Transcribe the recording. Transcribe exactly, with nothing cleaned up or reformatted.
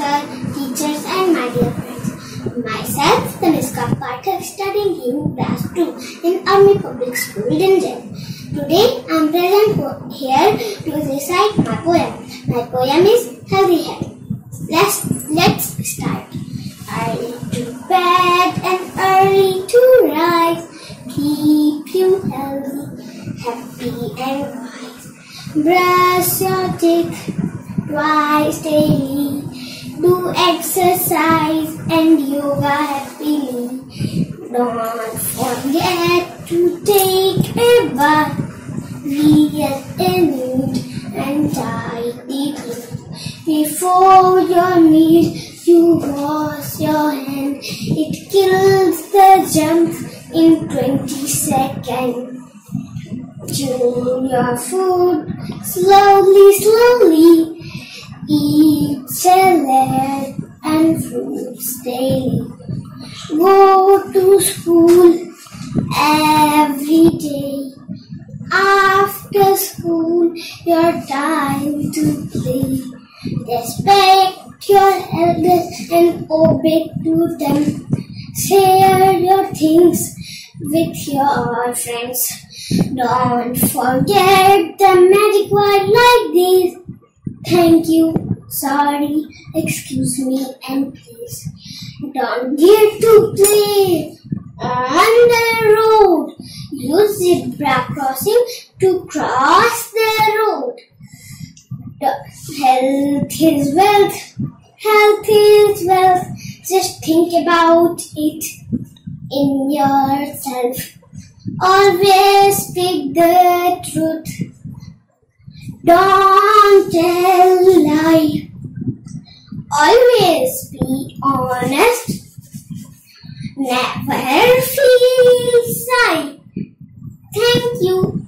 sir, teachers and my dear friends. Myself, Taniska Pathak, studying in class two in Army Public School, Dinjan. Today, I am present here to recite my poem. My poem is Healthy Habit. Let's, let's start. Early to bed and early to rise. Keep you healthy, happy and wise. Brush your teeth twice daily. Do exercise and yoga happily. Don't forget to take a bath. Get a neat and tidy clothes. Before your meal, you wash your hand. It kills the germs in twenty seconds. Chew your food slowly, slowly. Eat salad and fruits daily. Go to school every day. After school, your time to play. Respect your elders and obey to them. Share your things with your friends. Don't forget the magic word like this. Thank you, sorry, excuse me, and please. Don't get to play on the road. Use zebra crossing to cross the road. Health is wealth. Health is wealth. Just think about it in yourself. Always speak the truth. Don't tell lie. Always be honest. Never feel shy. Thank you.